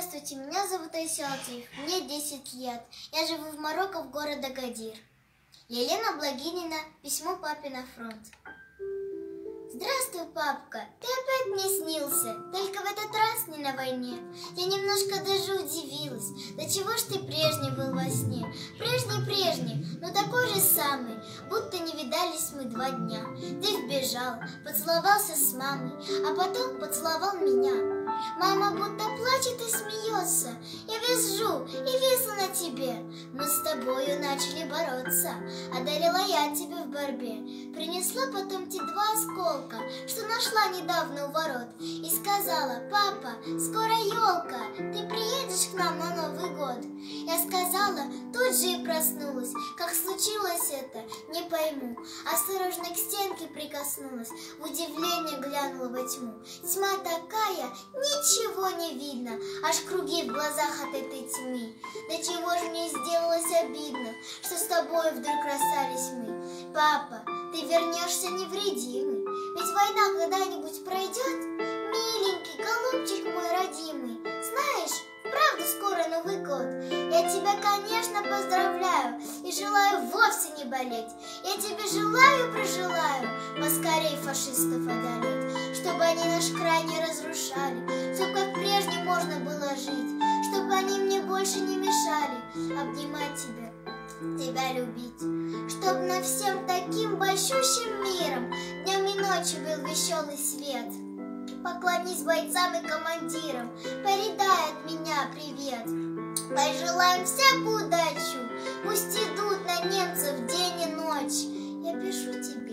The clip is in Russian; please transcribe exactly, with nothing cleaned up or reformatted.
Здравствуйте, меня зовут Айсалтиев, мне десять лет. Я живу в Марокко, в городе Агадир. Елена Благинина, письмо папе на фронт. Здравствуй, папка, ты опять мне снился, только в этот раз не на войне. Я немножко даже удивилась, да чего ж ты прежний был во сне? Прежний-прежний, но такой же самый, будто не видались мы два дня. Ты вбежал, поцеловался с мамой, а потом поцеловал меня. Мама будто плачет и смеется, я визжу и висла на тебе. Мы с тобою начали бороться, одарила я тебя в борьбе. Принесла потом те два осколка, что нашла недавно у ворот, и сказала: папа, скоро елка, ты приедешь к нам на Новый год? Я сказала, тут же и проснулась. Как случилось это, не пойму. Осторожно к стенке прикоснулась, в удивление глянула во тьму. Тьма такая, ничего не видно, аж круги в глазах от этой тьмы. Да чего же мне сделалось обидно, что с тобой вдруг расстались мы. Папа, ты вернешься невредимый, ведь война когда-нибудь пройдет? Миленький голубчик мой родимый, знаешь, правда скоро Новый год. Я тебя, конечно, поздравляю и желаю вовсе не болеть. Я тебе желаю, прожелаю поскорей фашистов одолеть, чтобы они наш край не разрушали, чтоб как прежде можно было жить, чтобы они мне больше не мешали обнимать тебя, тебя любить, чтоб над всем таким большущим миром днем и ночью был веселый свет. Поклонись бойцам и командирам, передай от меня привет. Пожелаем всякую удачу, пусть идут на немцев день и ночь. Я пишу тебе